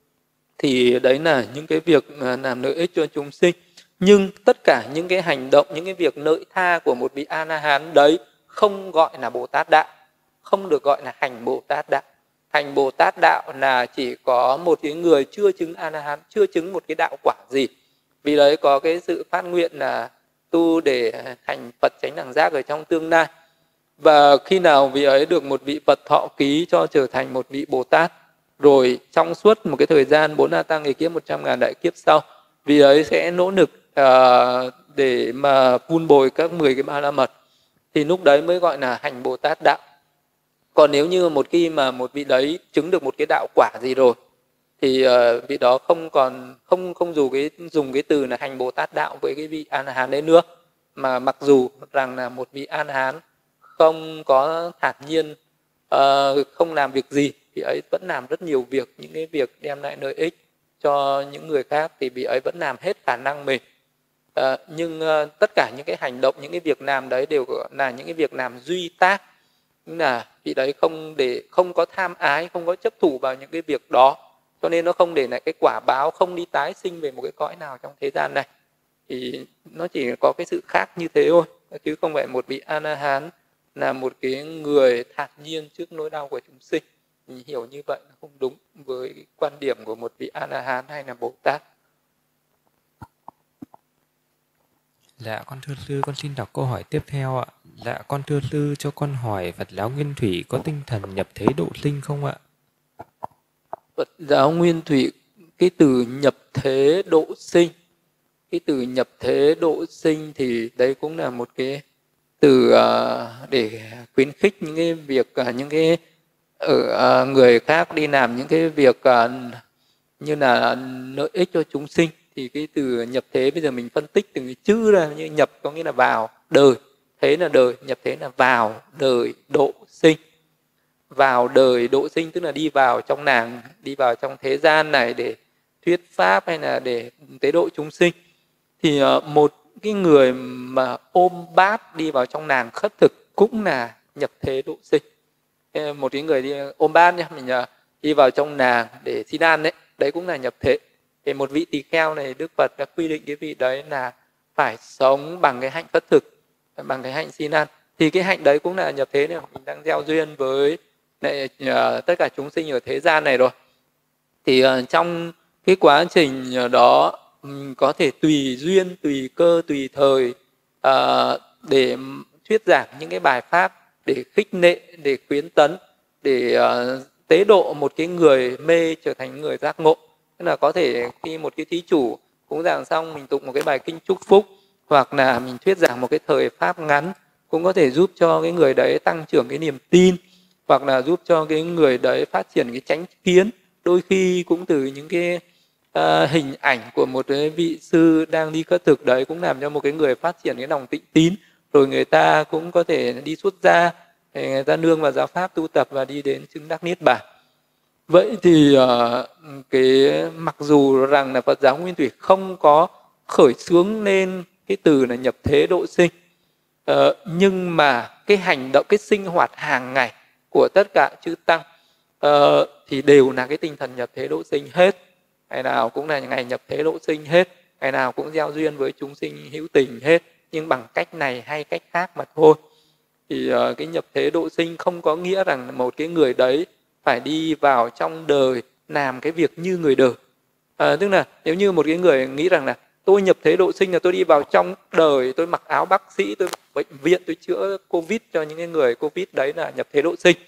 Thì đấy là những cái việc làm lợi ích cho chúng sinh. Nhưng tất cả những cái hành động, những cái việc lợi tha của một vị A-la-hán đấy không gọi là Bồ Tát đạo, không được gọi là hành Bồ Tát đạo. Hành Bồ Tát đạo là chỉ có một cái người chưa chứng A-la-hán, chưa chứng một cái đạo quả gì. Vì đấy có cái sự phát nguyện là tu để thành Phật chánh đẳng giác ở trong tương lai. Và khi nào vị ấy được một vị Phật thọ ký cho trở thành một vị Bồ Tát, rồi trong suốt một cái thời gian bốn A Tăng kỳ kiếp một trăm ngàn đại kiếp sau, vị ấy sẽ nỗ lực uh, để mà vun bồi các mười cái ba la mật, thì lúc đấy mới gọi là hành Bồ Tát đạo. Còn nếu như một khi mà một vị đấy chứng được một cái đạo quả gì rồi, thì uh, vị đó không còn không không dùng cái dùng cái từ là hành Bồ Tát đạo với cái vị A-la-hán đấy nữa, mà mặc dù rằng là một vị A-la-hán không có thản nhiên, uh, không làm việc gì, vị ấy vẫn làm rất nhiều việc, những cái việc đem lại lợi ích cho những người khác, thì vị ấy vẫn làm hết khả năng mình. Uh, nhưng uh, tất cả những cái hành động, những cái việc làm đấy đều là những cái việc làm duy tác, tức là vị đấy không để không có tham ái, không có chấp thủ vào những cái việc đó, cho nên nó không để lại cái quả báo, không đi tái sinh về một cái cõi nào trong thế gian này. Thì nó chỉ có cái sự khác như thế thôi, chứ không phải một vị A-la-hán là một cái người thản nhiên trước nỗi đau của chúng sinh. Mình hiểu như vậy nó không đúng với quan điểm của một vị A-la-hán hay là Bồ Tát. Dạ con thưa sư, con xin đọc câu hỏi tiếp theo ạ. Dạ con thưa sư, cho con hỏi Phật giáo Nguyên Thủy có tinh thần nhập thế độ sinh không ạ? Phật giáo Nguyên Thủy, cái từ nhập thế độ sinh, cái từ nhập thế độ sinh thì đấy cũng là một cái từ uh, để khuyến khích những cái việc, uh, những cái ở uh, người khác đi làm những cái việc uh, như là lợi ích cho chúng sinh. Thì cái từ nhập thế bây giờ mình phân tích từng cái chữ ra, như nhập có nghĩa là vào đời, thế là đời, nhập thế là vào đời độ sinh. Vào đời độ sinh tức là đi vào trong nàng, đi vào trong thế gian này để thuyết pháp hay là để tế độ chúng sinh. Thì một cái người mà ôm bát đi vào trong nàng khất thực cũng là nhập thế độ sinh. Một cái người đi ôm bát nhá, mình đi vào trong nàng để xin ăn đấy, đấy cũng là nhập thế. Thì một vị tỳ kheo này Đức Phật đã quy định cái vị đấy là phải sống bằng cái hạnh khất thực, bằng cái hạnh xin ăn. Thì cái hạnh đấy cũng là nhập thế này, mình đang gieo duyên với lại, uh, tất cả chúng sinh ở thế gian này rồi. Thì uh, trong cái quá trình đó mình có thể tùy duyên, tùy cơ, tùy thời uh, để thuyết giảng những cái bài pháp để khích lệ, để khuyến tấn, để uh, tế độ một cái người mê trở thành người giác ngộ. Tức là có thể khi một cái thí chủ cúng giảng xong mình tụng một cái bài kinh chúc phúc, hoặc là mình thuyết giảng một cái thời pháp ngắn, cũng có thể giúp cho cái người đấy tăng trưởng cái niềm tin, hoặc là giúp cho cái người đấy phát triển cái chánh kiến. Đôi khi cũng từ những cái uh, hình ảnh của một cái vị sư đang đi khất thực đấy cũng làm cho một cái người phát triển cái lòng tịnh tín, rồi người ta cũng có thể đi xuất gia, người ta nương vào giáo pháp tu tập và đi đến chứng đắc niết bàn. Vậy thì uh, cái mặc dù rằng là Phật giáo Nguyên Thủy không có khởi xướng lên cái từ là nhập thế độ sinh, uh, nhưng mà cái hành động, cái sinh hoạt hàng ngày của tất cả chư tăng uh, thì đều là cái tinh thần nhập thế độ sinh hết. Ngày nào cũng là ngày nhập thế độ sinh hết, ngày nào cũng gieo duyên với chúng sinh hữu tình hết, nhưng bằng cách này hay cách khác mà thôi. Thì uh, cái nhập thế độ sinh không có nghĩa rằng một cái người đấy phải đi vào trong đời làm cái việc như người đời. À, tức là nếu như một cái người nghĩ rằng là tôi nhập thế độ sinh là tôi đi vào trong đời, tôi mặc áo bác sĩ, tôi bệnh viện, tôi chữa Covid cho những cái người Covid, đấy là nhập thế độ sinh.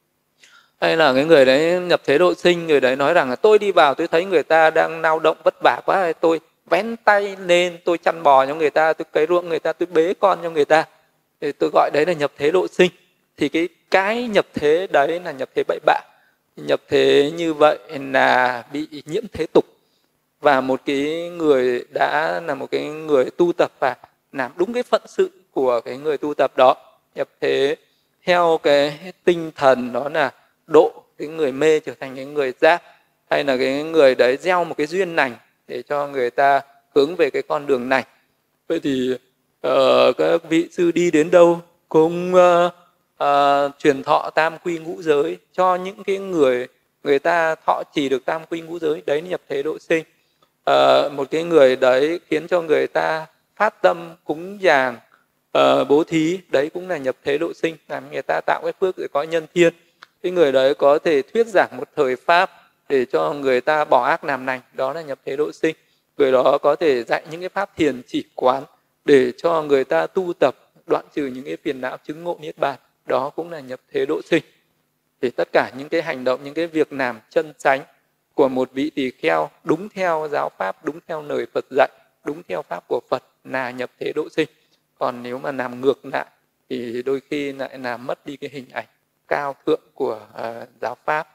Hay là cái người đấy nhập thế độ sinh, người đấy nói rằng là tôi đi vào tôi thấy người ta đang lao động vất vả quá, tôi vén tay lên, tôi chăn bò cho người ta, tôi cấy ruộng người ta, tôi bế con cho người ta, thì tôi gọi đấy là nhập thế độ sinh. Thì cái cái nhập thế đấy là nhập thế bậy bạ. Nhập thế như vậy là bị nhiễm thế tục. Và một cái người đã là một cái người tu tập và làm đúng cái phận sự của cái người tu tập đó, nhập thế theo cái tinh thần đó là độ cái người mê trở thành cái người giác, hay là cái người đấy gieo một cái duyên lành để cho người ta hướng về cái con đường này. Vậy thì uh, các vị sư đi đến đâu cũng uh, uh, truyền thọ tam quy ngũ giới cho những cái người người ta thọ trì được tam quy ngũ giới, đấy nhập thế độ sinh. Uh, một cái người đấy khiến cho người ta phát tâm cúng dường, uh, bố thí, đấy cũng là nhập thế độ sinh, làm người ta tạo cái phước để có nhân thiên. Cái người đấy có thể thuyết giảng một thời pháp để cho người ta bỏ ác làm lành, đó là nhập thế độ sinh. Người đó có thể dạy những cái pháp thiền chỉ quán để cho người ta tu tập đoạn trừ những cái phiền não chứng ngộ niết bàn, đó cũng là nhập thế độ sinh. Thì tất cả những cái hành động, những cái việc làm chân chánh của một vị tỳ kheo đúng theo giáo pháp, đúng theo lời Phật dạy, đúng theo pháp của Phật là nhập thế độ sinh. Còn nếu mà làm ngược lại thì đôi khi lại làm mất đi cái hình ảnh cao thượng của uh, giáo pháp.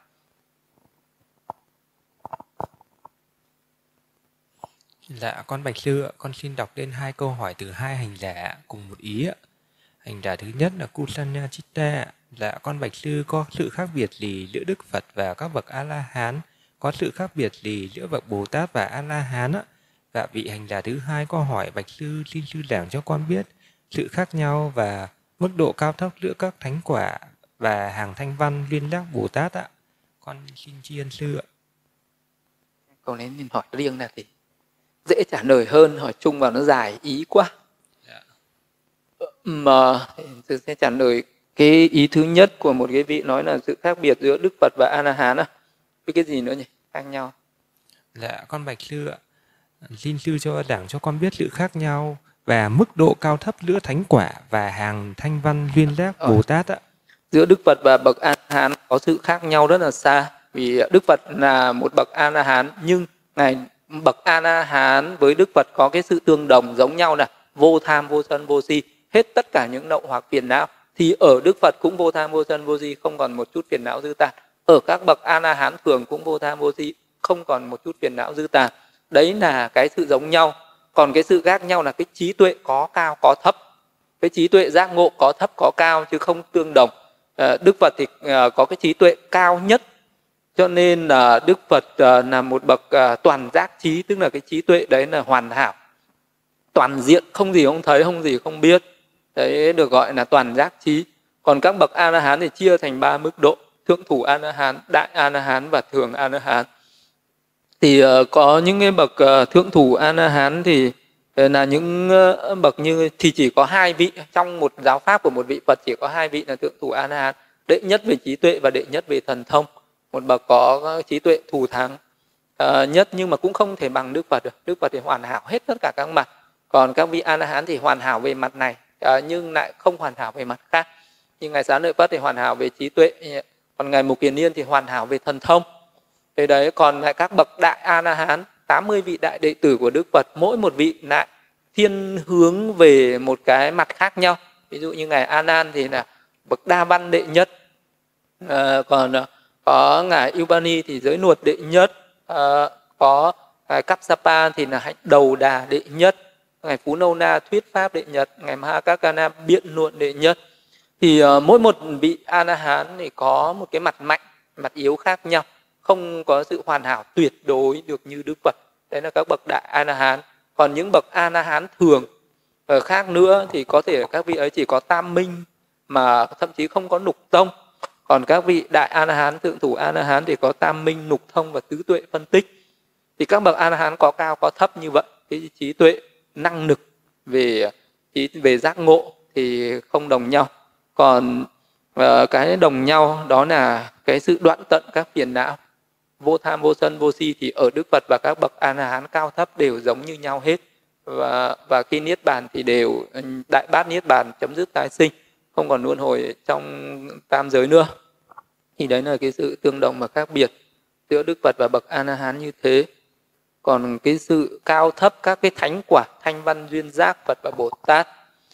Dạ, con bạch sư ạ, con xin đọc lên hai câu hỏi từ hai hành giả cùng một ý ạ. Hành giả thứ nhất là Kusanya Chitta. Dạ, con bạch sư, có sự khác biệt gì giữa Đức Phật và các bậc A-la-hán? Có sự khác biệt gì giữa bậc Bồ Tát và A-la-hán ạ? Dạ, vị hành giả thứ hai có hỏi bạch sư, xin sư giảng cho con biết sự khác nhau và mức độ cao thấp giữa các thánh quả và hàng thanh văn Liên Giác Bồ Tát ạ. Con xin tri ân sư ạ. Câu này mình hỏi riêng là thì dễ trả lời hơn, hỏi chung vào nó dài ý quá. Yeah. Mà tôi sẽ trả lời cái ý thứ nhất của một cái vị nói là sự khác biệt giữa Đức Phật và A-la-hán á. Với cái gì nữa nhỉ? Khác nhau. Dạ, con bạch sư ạ. Xin sư cho giảng cho con biết sự khác nhau và mức độ cao thấp giữa thánh quả và hàng thanh văn Liên Giác Bồ Tát ạ. Giữa Đức Phật và bậc A-la-hán có sự khác nhau rất là xa. Vì Đức Phật là một bậc A-la-hán, nhưng ngài bậc A-la-hán với Đức Phật có cái sự tương đồng giống nhau là vô tham, vô sân, vô si, hết tất cả những lậu hoặc phiền não. Thì ở Đức Phật cũng vô tham, vô sân, vô si, không còn một chút phiền não dư tàn. Ở các bậc A-la-hán thường cũng vô tham, vô si, không còn một chút phiền não dư tàn. Đấy là cái sự giống nhau. Còn cái sự khác nhau là cái trí tuệ có cao có thấp. Cái trí tuệ giác ngộ có thấp có cao chứ không tương đồng. Đức Phật thì có cái trí tuệ cao nhất, cho nên là Đức Phật là một bậc toàn giác trí, tức là cái trí tuệ đấy là hoàn hảo, toàn diện, không gì không thấy, không gì không biết. Đấy được gọi là toàn giác trí. Còn các bậc A-la-hán thì chia thành ba mức độ: thượng thủ A-la-hán, đại A-la-hán và thường A-la-hán. Thì uh, có những cái bậc uh, thượng thủ A-la-hán thì uh, là những uh, bậc như thì chỉ có hai vị trong một giáo pháp của một vị Phật, chỉ có hai vị là thượng thủ A-la-hán, đệ nhất về trí tuệ và đệ nhất về thần thông. Một bậc có trí tuệ thù thắng uh, nhất nhưng mà cũng không thể bằng Đức Phật được. Đức Phật thì hoàn hảo hết tất cả các mặt, còn các vị A-la-hán thì hoàn hảo về mặt này uh, nhưng lại không hoàn hảo về mặt khác. Như ngài Xá Lợi Phất thì hoàn hảo về trí tuệ, còn ngài Mục Kiền Liên thì hoàn hảo về thần thông. Thế đấy, còn lại các bậc đại A-la-hán, tám mươi vị đại đệ tử của Đức Phật, mỗi một vị lại thiên hướng về một cái mặt khác nhau. Ví dụ như ngài A Nan thì là bậc đa văn đệ nhất, à, còn có ngài Ubani thì giới nuột đệ nhất, à, có ngài Kapsapa thì là hạnh đầu đà đệ nhất, ngài Phú Nâu Na thuyết pháp đệ nhất, ngài Mahakakana biện luận đệ nhất. Thì uh, mỗi một vị A-la-hán thì có một cái mặt mạnh, mặt yếu khác nhau, không có sự hoàn hảo tuyệt đối được như Đức Phật. Đấy là các bậc đại A-la-hán. Còn những bậc A-la-hán thường ở khác nữa thì có thể các vị ấy chỉ có tam minh mà thậm chí không có nục tông. Còn các vị đại A-la-hán, thượng thủ A-la-hán thì có tam minh, nục thông và tứ tuệ phân tích. Thì các bậc A-la-hán có cao có thấp như vậy. Cái trí tuệ, năng lực về về giác ngộ thì không đồng nhau. Còn uh, cái đồng nhau đó là cái sự đoạn tận các phiền não, vô tham, vô sân, vô si, thì ở Đức Phật và các bậc A-la-hán cao thấp đều giống như nhau hết. Và, và khi niết bàn thì đều đại bát niết bàn, chấm dứt tái sinh, không còn luân hồi trong tam giới nữa. Thì đấy là cái sự tương đồng và khác biệt giữa Đức Phật và bậc A-la-hán như thế. Còn cái sự cao thấp các cái thánh quả, thanh văn, duyên giác, Phật và Bồ Tát.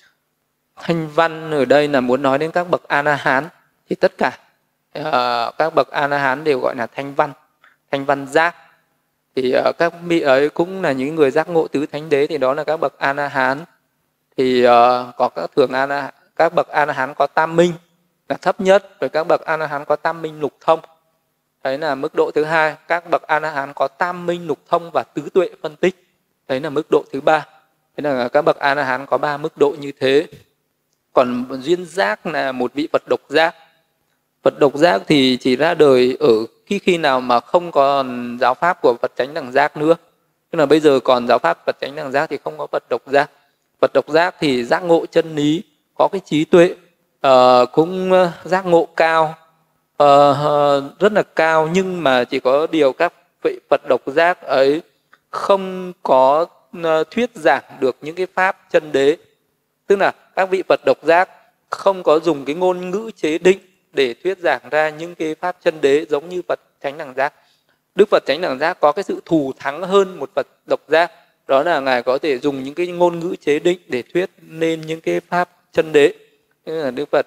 Thanh văn ở đây là muốn nói đến các bậc A-la-hán, thì tất cả uh, các bậc A-la-hán đều gọi là thanh văn, thanh văn giác. Thì uh, các vị ấy cũng là những người giác ngộ tứ thánh đế, thì đó là các bậc A-la-hán. Thì uh, có các thường A-la, các bậc A-la-hán có tam minh là thấp nhất, rồi các bậc A-la-hán có tam minh lục thông. Đấy là mức độ thứ hai. Các bậc A-la-hán có tam minh lục thông và tứ tuệ phân tích. Đấy là mức độ thứ ba. Thế là các bậc A-la-hán có ba mức độ như thế. Còn duyên giác là một vị Phật độc giác. Phật độc giác thì chỉ ra đời ở khi khi nào mà không còn giáo pháp của Phật Chánh Đẳng Giác nữa. Tức là bây giờ còn giáo pháp Phật Chánh Đẳng Giác thì không có Phật độc giác. Phật độc giác thì giác ngộ chân lý, có cái trí tuệ, uh, cũng giác ngộ cao, uh, uh, rất là cao, nhưng mà chỉ có điều các vị Phật độc giác ấy không có uh, thuyết giảng được những cái pháp chân đế. Tức là các vị Phật độc giác không có dùng cái ngôn ngữ chế định để thuyết giảng ra những cái pháp chân đế giống như Phật Chánh Đẳng Giác. Đức Phật Chánh Đẳng Giác có cái sự thù thắng hơn một Phật độc giác, đó là ngài có thể dùng những cái ngôn ngữ chế định để thuyết nên những cái pháp chân đế. Như là Đức Phật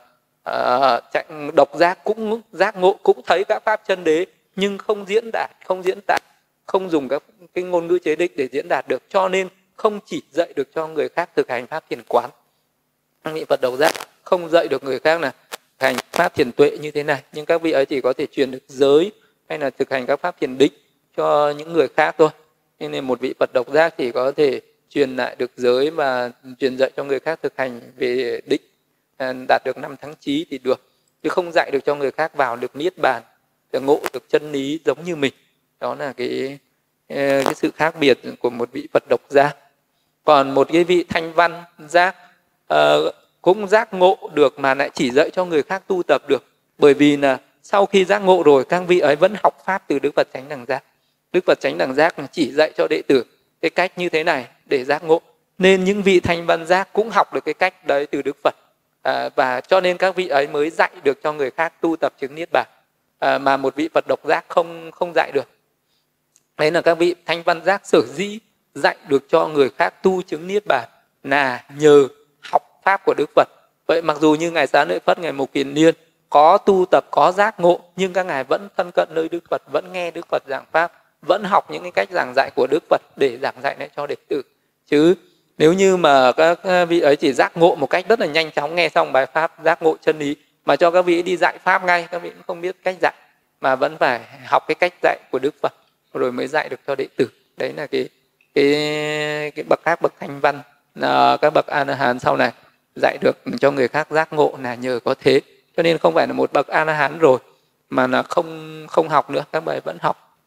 uh, uh, độc giác cũng giác ngộ, cũng thấy các pháp chân đế nhưng không diễn đạt, không diễn đạt, không dùng các cái ngôn ngữ chế định để diễn đạt được, cho nên không chỉ dạy được cho người khác thực hành pháp thiền quán. Vị Phật độc giác không dạy được người khác là thực hành pháp thiền tuệ như thế này, nhưng các vị ấy chỉ có thể truyền được giới hay là thực hành các pháp thiền định cho những người khác thôi. Nên một vị Phật độc giác chỉ có thể truyền lại được giới và truyền dạy cho người khác thực hành về định, đạt được năm thắng trí thì được, chứ không dạy được cho người khác vào được niết bàn, được ngộ được chân lý giống như mình. Đó là cái cái sự khác biệt của một vị Phật độc giác. Còn một cái vị thanh văn giác uh, cũng giác ngộ được mà lại chỉ dạy cho người khác tu tập được, bởi vì là sau khi giác ngộ rồi các vị ấy vẫn học pháp từ Đức Phật Chánh Đẳng Giác. Đức Phật Chánh Đẳng Giác chỉ dạy cho đệ tử cái cách như thế này để giác ngộ, nên những vị thanh văn giác cũng học được cái cách đấy từ Đức Phật, à, và cho nên các vị ấy mới dạy được cho người khác tu tập chứng niết bàn, à, mà một vị Phật độc giác không không dạy được. Đấy là các vị thanh văn giác sở dĩ dạy được cho người khác tu chứng niết bàn là nhờ học pháp của Đức Phật. Vậy mặc dù như ngài Xá Lợi Phất, ngài Mục Kiền Liên có tu tập, có giác ngộ, nhưng các ngài vẫn thân cận nơi Đức Phật, vẫn nghe Đức Phật giảng pháp, vẫn học những cái cách giảng dạy của Đức Phật để giảng dạy lại cho đệ tử. Chứ nếu như mà các vị ấy chỉ giác ngộ một cách rất là nhanh chóng, nghe xong bài pháp giác ngộ chân lý mà cho các vị ấy đi dạy pháp ngay, các vị cũng không biết cách dạy, mà vẫn phải học cái cách dạy của Đức Phật rồi mới dạy được cho đệ tử. Đấy là cái cái cái bậc khác, bậc thanh văn, à, các bậc A-la-hán sau này dạy được cho người khác giác ngộ là nhờ có thế. Cho nên không phải là một bậc A-la-hán rồi mà là không không học nữa, các bạn vẫn học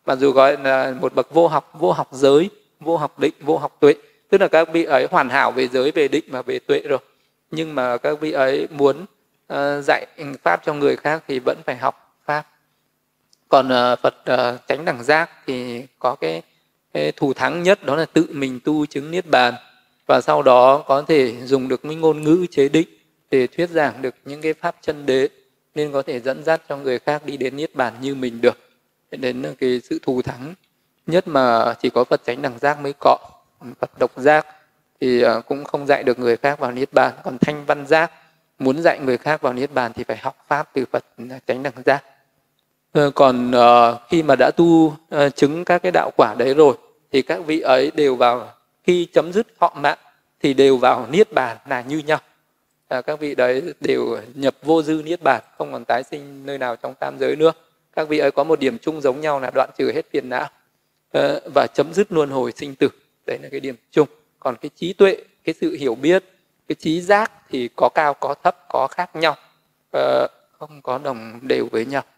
mặc dù gọi là một bậc vô học, vô học giới, vô học định, vô học tuệ, tức là các vị ấy hoàn hảo về giới, về định và về tuệ rồi, nhưng mà các vị ấy muốn uh, dạy pháp cho người khác thì vẫn phải học pháp. Còn uh, Phật uh, chánh đẳng giác thì có cái, cái thù thắng nhất, đó là tự mình tu chứng niết bàn, và sau đó có thể dùng được cái ngôn ngữ chế định để thuyết giảng được những cái pháp chân đế, nên có thể dẫn dắt cho người khác đi đến niết bàn như mình được. Đến cái sự thù thắng nhất mà chỉ có Phật chánh đẳng giác mới có. Phật độc giác thì cũng không dạy được người khác vào niết bàn. Còn thanh văn giác muốn dạy người khác vào niết bàn thì phải học pháp từ Phật chánh đẳng giác. Còn khi mà đã tu chứng các cái đạo quả đấy rồi thì các vị ấy đều vào, khi chấm dứt thọ mạng thì đều vào niết bàn là như nhau. À, các vị đấy đều nhập vô dư niết bàn, không còn tái sinh nơi nào trong tam giới nữa. Các vị ấy có một điểm chung giống nhau là đoạn trừ hết phiền não à, và chấm dứt luân hồi sinh tử. Đấy là cái điểm chung. Còn cái trí tuệ, cái sự hiểu biết, cái trí giác thì có cao có thấp, có khác nhau, à, không có đồng đều với nhau.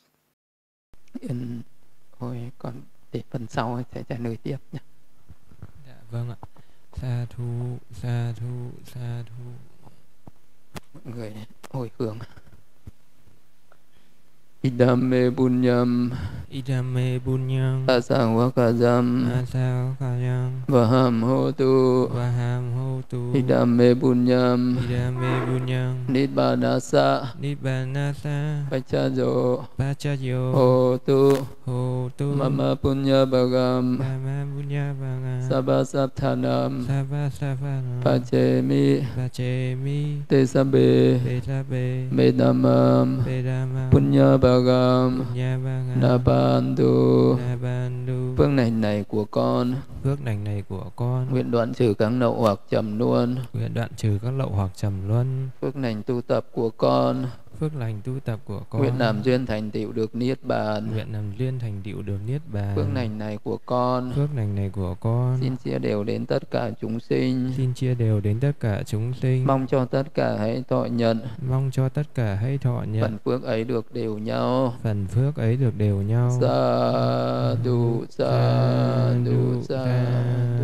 Thôi còn để phần sau sẽ trả lời tiếp nhé. Dạ vâng ạ. Sa thu, sa thu, sa thu. Mọi người hồi hướng. Idame bunyam, Idame bunyam, asawakajam, asawakajam, vaham hotu, vaham hotu, idame bunyam, idame bunyam, nibbānasa, nibbānasa, pacayo, pacayo, hotu, hotu, mama punya bagam, mama punya bagam, sabasabthanam, sabasabthanam, pacemi, pacemi, tesabe, tesabe, medamam, bedamam, punya bagam, punya bagam, nabandu, nabandu. phước lành này của con, phước lành này của con, nguyện đoạn trừ các lậu hoặc trầm luân, nguyện đoạn trừ các lậu hoặc trầm luân. phước lành tu tập của con, phước lành tu tập của con, nguyện làm duyên thành tựu được niết bàn, nguyện làm duyên thành tựu được niết bàn. phước lành này của con, phước lành này của con, xin chia đều đến tất cả chúng sinh, xin chia đều đến tất cả chúng sinh, mong cho tất cả hãy thọ nhận, mong cho tất cả hãy thọ nhận, phần phước ấy được đều nhau, phần phước ấy được đều nhau. sa du sa du sa du.